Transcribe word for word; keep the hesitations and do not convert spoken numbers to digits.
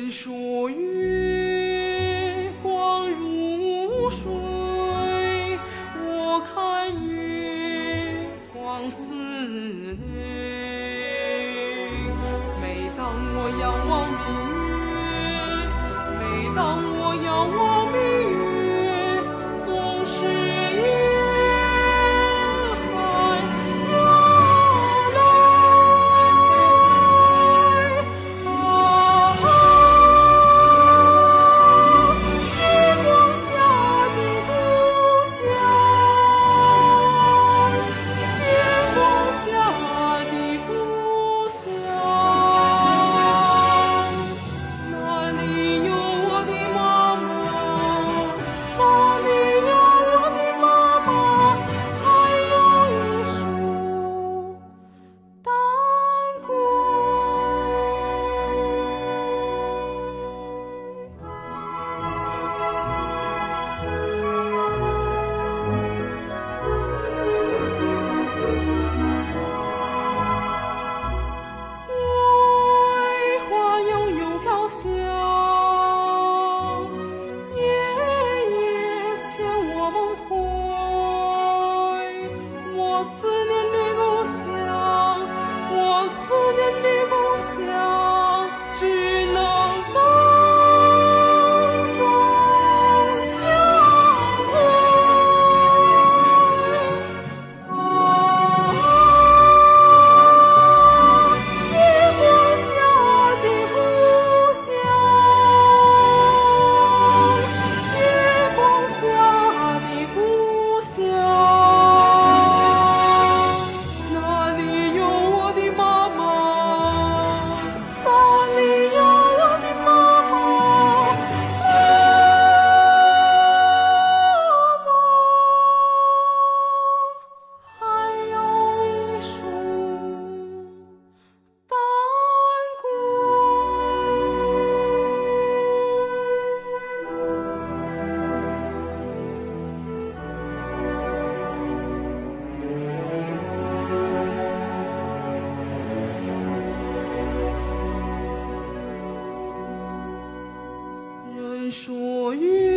人说月光如水，我看月光似泪。每当我仰望明月，每当我仰望明月，总是夜还要来。啊，月光下的故乡，月光下的故乡，哪里有我的妈妈？哪里有我的妈妈？还有一束丹桂。桂花悠悠飘香，夜夜牵我梦回。我思念的故乡，我思念的故乡，只能梦中相会。啊，月光下的故乡，月光下的故乡，哪里有我的妈妈？哪里有我的妈妈？妈妈，还有一束丹桂。人说月